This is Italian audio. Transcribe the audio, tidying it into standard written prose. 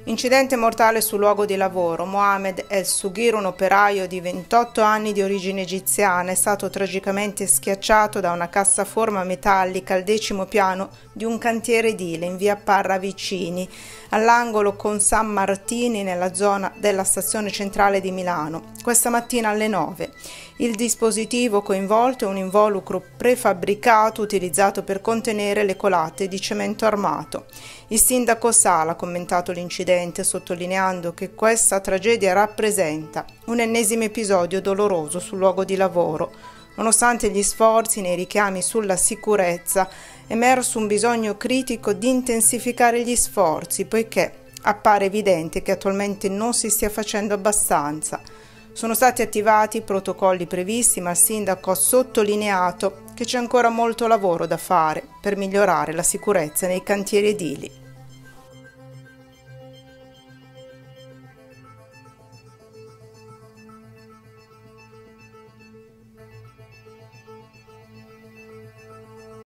Incidente mortale sul luogo di lavoro. Mohamed El Sughir, un operaio di 28 anni di origine egiziana, è stato tragicamente schiacciato da una cassaforma metallica al 10° piano di un cantiere edile in via Parra Vicini, all'angolo con San Martini, nella zona della stazione centrale di Milano, questa mattina alle 9. Il dispositivo coinvolto è un involucro prefabbricato utilizzato per contenere le colate di cemento armato. Il sindaco Sala ha commentato l'incidente sottolineando che questa tragedia rappresenta un ennesimo episodio doloroso sul luogo di lavoro. Nonostante gli sforzi nei richiami sulla sicurezza, è emerso un bisogno critico di intensificare gli sforzi, poiché appare evidente che attualmente non si stia facendo abbastanza. Sono stati attivati i protocolli previsti, ma il sindaco ha sottolineato che c'è ancora molto lavoro da fare per migliorare la sicurezza nei cantieri edili.